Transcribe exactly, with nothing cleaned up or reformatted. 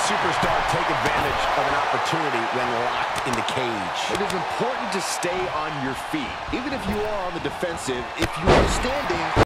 superstar take advantage of an opportunity when locked in the cage. It is important to stay on your feet. Even if you are on the defensive, if you are standing,